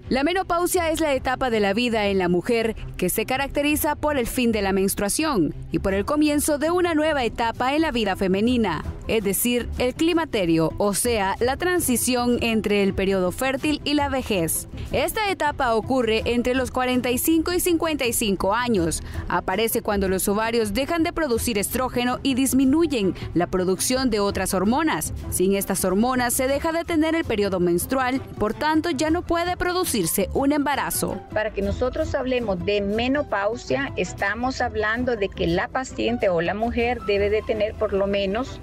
La menopausia es la etapa de la vida en la mujer que se caracteriza por el fin de la menstruación y por el comienzo de una nueva etapa en la vida femenina, es decir, el climaterio, o sea, la transición entre el periodo fértil y la vejez. Esta etapa ocurre entre los 45 y 55 años. Aparece cuando los ovarios dejan de producir estrógeno y disminuyen la producción de otras hormonas. Sin estas hormonas se deja de tener el periodo menstrual, por tanto ya no puede producirse un embarazo. Para que nosotros hablemos de menopausia, estamos hablando de que la paciente o la mujer debe de tener por lo menos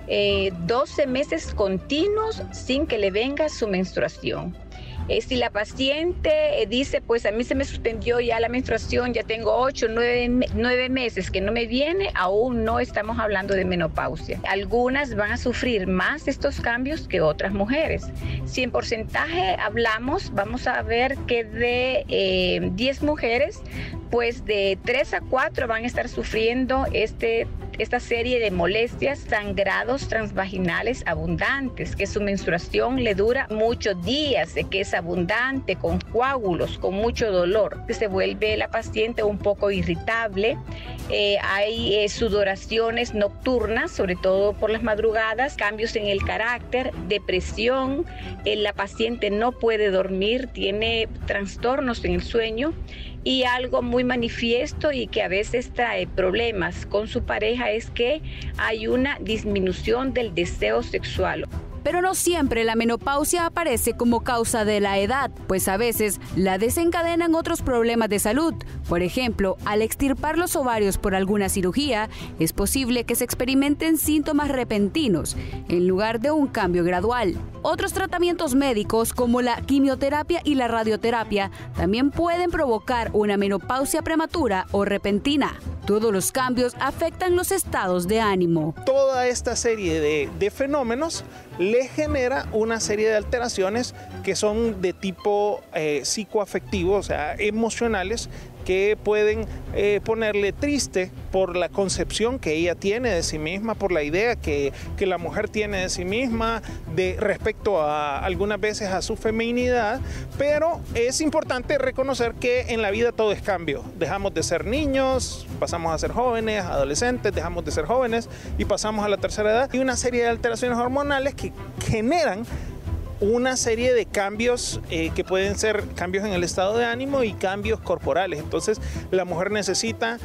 12 meses continuos sin que le venga su menstruación. Si la paciente dice, pues a mí se me suspendió ya la menstruación, ya tengo 8, 9 meses que no me viene, aún no estamos hablando de menopausia. Algunas van a sufrir más estos cambios que otras mujeres. Si en porcentaje hablamos, vamos a ver que de 10 mujeres, pues de 3 a 4 van a estar sufriendo esta serie de molestias, sangrados transvaginales abundantes, que su menstruación le dura muchos días, de que es abundante, con coágulos, con mucho dolor, que se vuelve la paciente un poco irritable. Hay sudoraciones nocturnas, sobre todo por las madrugadas, cambios en el carácter, depresión, la paciente no puede dormir, tiene trastornos en el sueño. Y algo muy manifiesto y que a veces trae problemas con su pareja es que hay una disminución del deseo sexual. Pero no siempre la menopausia aparece como causa de la edad, pues a veces la desencadenan otros problemas de salud. Por ejemplo, al extirpar los ovarios por alguna cirugía, es posible que se experimenten síntomas repentinos, en lugar de un cambio gradual. Otros tratamientos médicos, como la quimioterapia y la radioterapia, también pueden provocar una menopausia prematura o repentina. Todos los cambios afectan los estados de ánimo. Toda esta serie de fenómenos le genera una serie de alteraciones que son de tipo psicoafectivo, o sea, emocionales, que pueden ponerle triste por la concepción que ella tiene de sí misma, por la idea que la mujer tiene de sí misma, respecto a algunas veces a su feminidad, pero es importante reconocer que en la vida todo es cambio. Dejamos de ser niños, pasamos a ser jóvenes, adolescentes, dejamos de ser jóvenes y pasamos a la tercera edad. Y una serie de alteraciones hormonales que generan una serie de cambios que pueden ser cambios en el estado de ánimo y cambios corporales. Entonces la mujer necesita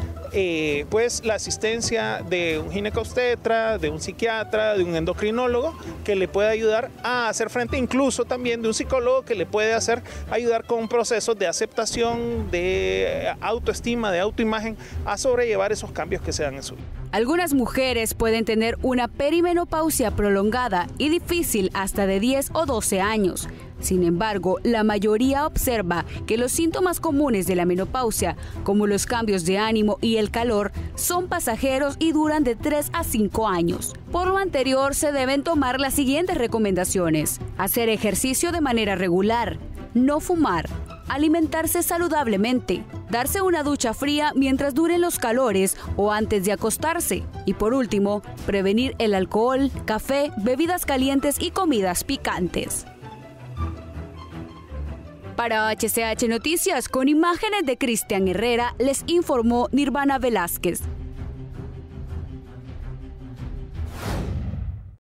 pues la asistencia de un ginecobstetra, de un psiquiatra, de un endocrinólogo que le pueda ayudar a hacer frente, incluso también de un psicólogo que le puede ayudar con procesos de aceptación, de autoestima, de autoimagen, a sobrellevar esos cambios que se dan en su vida. Algunas mujeres pueden tener una perimenopausia prolongada y difícil hasta de 10 o 12 años. Sin embargo, la mayoría observa que los síntomas comunes de la menopausia, como los cambios de ánimo y el calor, son pasajeros y duran de 3 a 5 años. Por lo anterior, se deben tomar las siguientes recomendaciones: hacer ejercicio de manera regular, no fumar, alimentarse saludablemente, darse una ducha fría mientras duren los calores o antes de acostarse. Y por último, prevenir el alcohol, café, bebidas calientes y comidas picantes. Para HCH Noticias, con imágenes de Cristian Herrera, les informó Nirvana Velázquez.